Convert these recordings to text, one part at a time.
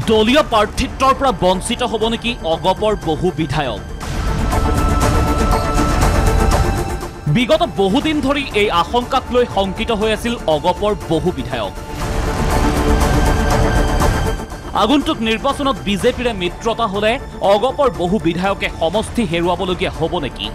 দলীয় প্ৰাৰ্থিত্বৰ পৰা বঞ্চিত হ'ব নেকি অগপৰ বহু বিধায়ক? বিগত বহুদিন ধৰি এই আশংকাক লৈ শংকিত হৈ আছিল অগপৰ বহু বিধায়ক। আগন্তুক নিৰ্বাচনত বিজেপিৰে মিত্ৰতা হলে অগপৰ বহু বিধায়কে সমষ্টি হেৰুৱাবলগীয়া হ'ব নেকি?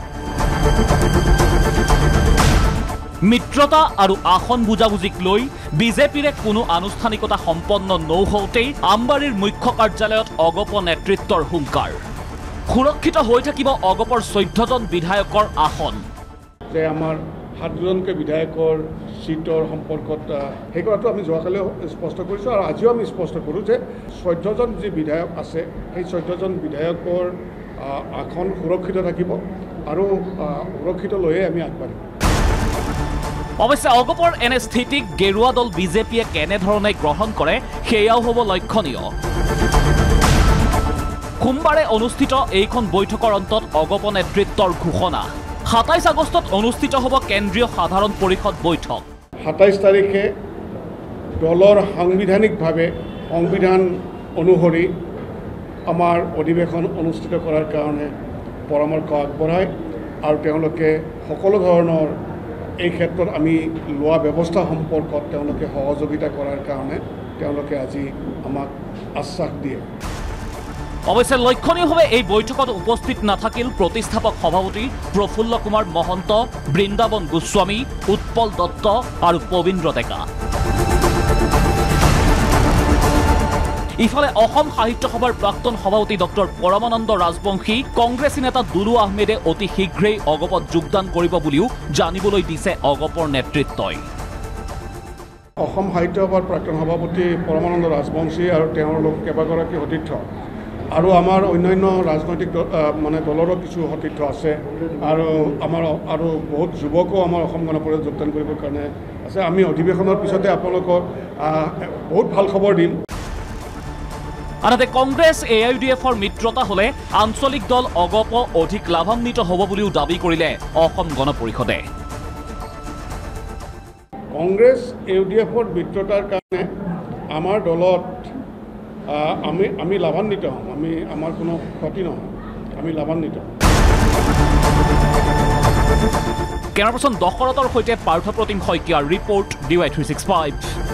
মিত্ৰতা আৰু আসন বুজাবুজিক লৈ বিজেপিৰে কোনো আনুষ্ঠানিকতা সম্পন্ন নহওঁতেই আমবাৰীৰ মুখ্য কাৰ্যালয়ত অগপ নেতৃত্বৰ হুংকাৰ। সুৰক্ষিত হৈ থাকিব অগপৰ 14জন বিধায়কৰ আসন। যে আমাৰ 7জনকৈ বিধায়কৰ সিটৰ সম্পৰ্কত সেই কথাটো আমি যোৱাকালিও স্পষ্ট কৰিছোঁ আৰু আজিও আমি স্পষ্ট কৰোঁ যে 14জন যি বিধায়ক আছে সেই 14জন বিধায়কৰ আসন সুৰক্ষিত থাকিব আৰু সুৰক্ষিত লৈয়ে আমি আগবাঢ়িম। অৱশ্যে অগপৰ এনে স্থিতিক গেৰুৱা দল বিজেপিয়ে কেনেধৰণে গ্ৰহণ কৰে সেয়াও হ'ব লক্ষণীয়। সোমবাৰে অনুষ্ঠিত এইখন বৈঠকৰ অন্তত অগপ নেতৃত্বৰ ঘোষণা। 27 আগষ্টত অনুষ্ঠিত হ'ব কেন্দ্ৰীয় সাধাৰণ পৰিষদ বৈঠক। 27 তাৰিখে দলৰ সাংবিধানিকভাৱে সংবিধান অনুসৰি আমাৰ অধিৱেশন অনুষ্ঠিত কৰাৰ কাৰণে পৰামৰ্শ আগবঢ়ায় আৰু তেওঁলোকে সকলো ধৰণৰ এই ক্ষেত্ৰত আমি লোৱা ব্যৱস্থা সম্পৰ্কত তেওঁলোকে সহযোগিতা কৰাৰ কাৰণে তেওঁলোকে আজি আমাক আশ্বাস দিয়ে। অৱশ্যে লক্ষণীয়ভাৱে এই বৈঠকত উপস্থিত নাথাকিল প্ৰতিষ্ঠাপক সভাপতি প্ৰফুল্ল কুমাৰ মহন্ত, বৃন্দাবন গোস্বামী, উৎপল দত্ত আৰু পবিন্দ্ৰ ডেকা। ইফালে অসম সাহিত্য সভাৰ প্ৰাক্তন সভাপতি ডক্টৰ পৰমানন্দ ৰাজবংশী, কংগ্ৰেছী নেতা দুলু আহমেদে অতি শীঘ্ৰেই অগপত যোগদান কৰিব বুলিও জানিবলৈ দিছে অগপৰ নেতৃত্বই। অসম সাহিত্য সভাৰ প্ৰাক্তন সভাপতি পৰমানন্দ ৰাজবংশী আৰু তেওঁৰ লোক কেইবাগৰাকী সতীৰ্থ আৰু আমাৰ অন্যান্য ৰাজনৈতিক দলৰো কিছু সতীৰ্থ আছে আৰু আমাৰ আৰু বহুত যুৱকো আমাৰ অসম গণ পৰিষদত যোগদান কৰিবৰ কাৰণে আছে। আমি অধিৱেশনৰ পিছতে আপোনালোকক বহুত ভাল খবৰ দিম। আনহাতে কংগ্ৰেছ AIUDFৰ মিত্ৰতা হলে আঞ্চলিক দল অগপ অধিক লাভান্বিত হ'ব বুলিও দাবী কৰিলে অসম গণ পৰিষদে। কংগ্ৰেছ AIUDFৰ মিত্ৰতাৰ কাৰণে আমাৰ দলত আমি লাভান্বিত হ'ম। আমাৰ কোনো ক্ষতি নহয়, আমি লাভান্বিত। কেমেৰা পাৰ্চন দশৰথৰ সৈতে পাৰ্থ প্ৰতিম শইকীয়াৰ ৰিপৰ্ট DY365।